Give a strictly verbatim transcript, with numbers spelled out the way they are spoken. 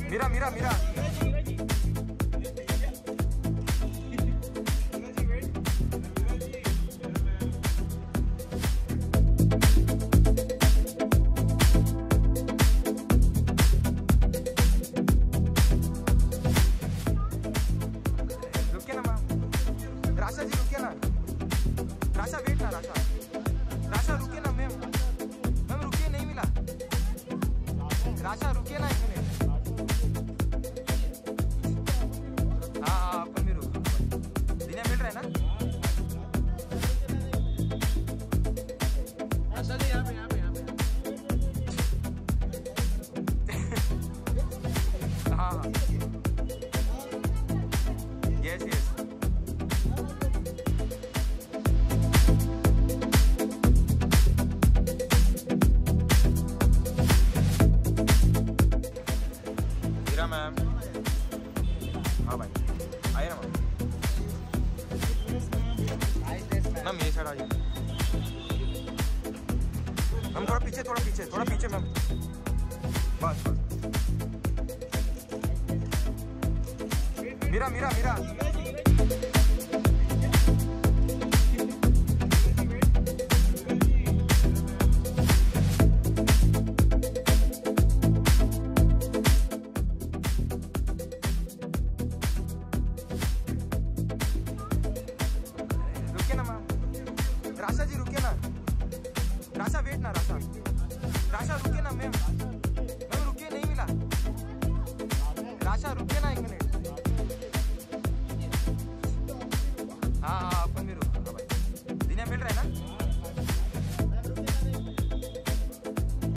मीरा मीरा मीरा रुकिए ना मैम। राशा जी रुकिए ना। राशा वेट ना। राशा राशा रुकिए ना मैम। मैम रुकिए, नहीं मिला। राशा रुकिए ना एक मिनट। हाँ हाँ अपन भी रुक। दिने मिल रहा है ना? राशा जी यहाँ पे यहाँ पे यहाँ पे हाँ हाँ यस यस। मैम हाँ भाई आइए ना मैम। मैम ये साइड आइए मैम। थोड़ा पीछे थोड़ा पीछे थोड़ा पीछे मैम। बस बस। मीरा मीरा मीरा राशा जी रुकिए ना। राशा वेट ना। राशा राशा रुकिए ना मैम।